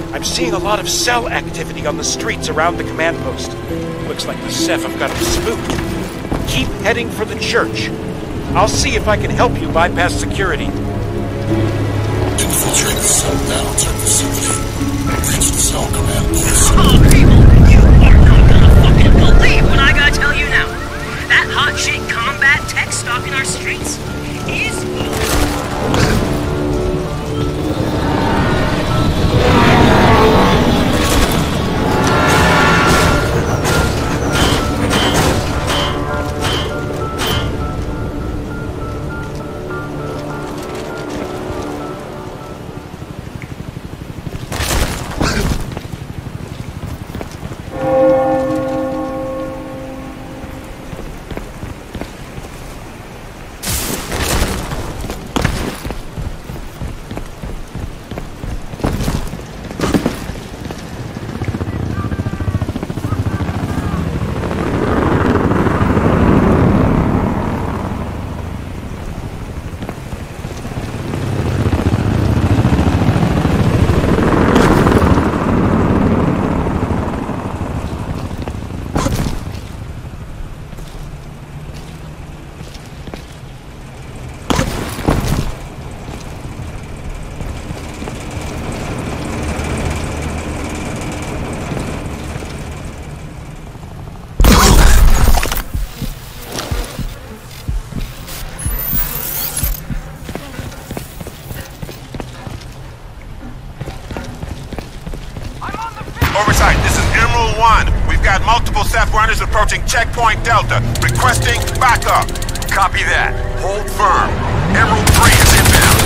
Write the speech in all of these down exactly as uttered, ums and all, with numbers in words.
I'm seeing a lot of cell activity on the streets around the command post. Looks like the Ceph have got them spooked. Keep heading for the church. I'll see if I can help you bypass security. Infiltrate the cell downtime facility. Reach the cell command post. Oh, people, you are not gonna fucking believe what I gotta tell you now. That hot shit combat tech stalking our streets is... Oversight, this is Emerald One. We've got multiple Ceph runners approaching Checkpoint Delta. Requesting backup. Copy that. Hold firm. Emerald Three is inbound.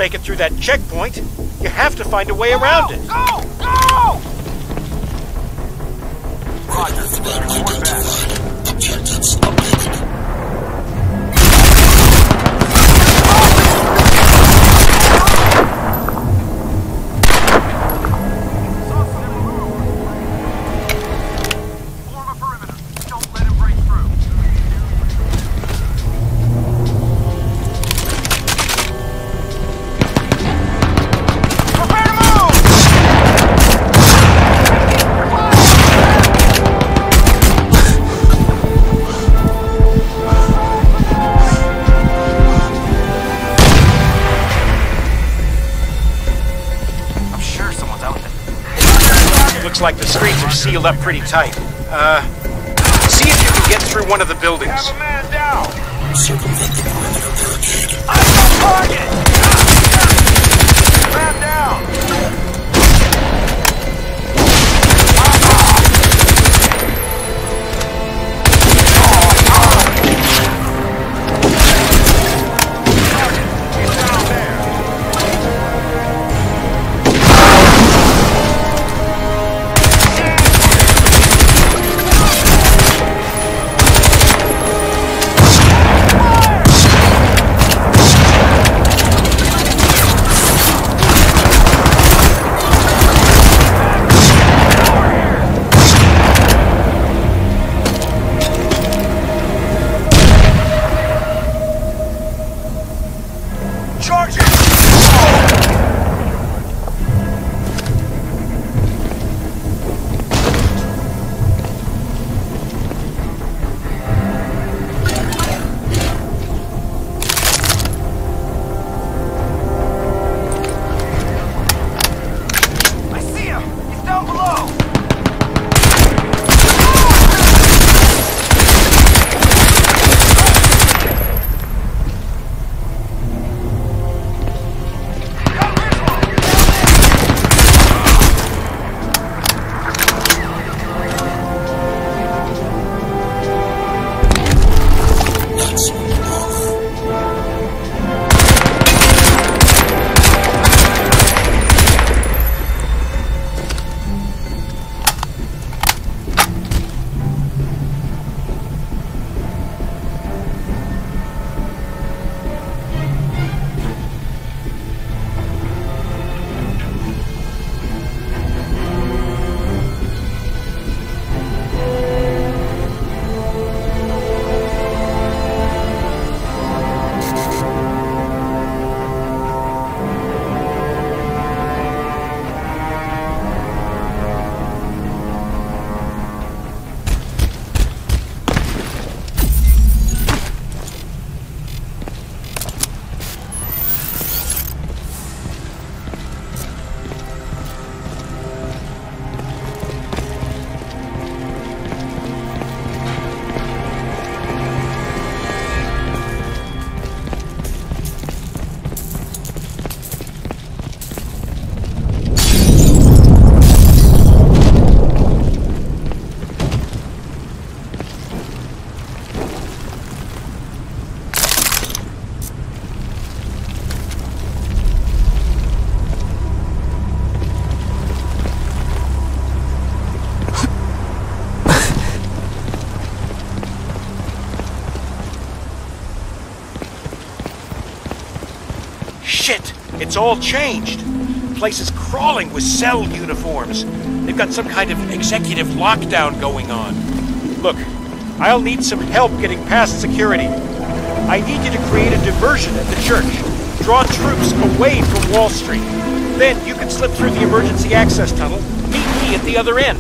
make it through that checkpoint, you have to find a way around it. Go! Go! Roger. Report back. Objectives updated. Form a perimeter. Don't let him break through. Prepare to move! I'm sure someone's out there. Looks like the streets are sealed up pretty tight. Uh, see if you can get through one of the buildings. Have a man down! Circumvent the perimeter barricade. I'm on target! Man down! He's down there. Charge it! I see him! He's down below! That's on the armor. Shit! It's all changed. The place is crawling with cell uniforms. They've got some kind of executive lockdown going on. Look, I'll need some help getting past security. I need you to create a diversion at the church. Draw troops away from Wall Street. Then you can slip through the emergency access tunnel, meet me at the other end.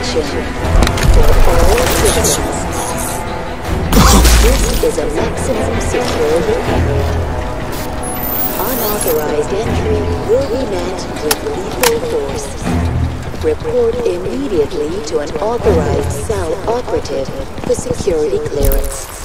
Attention for all systems. This is a maximum security area. Unauthorized entry will be met with lethal force. Report immediately to an authorized cell operative for security clearance.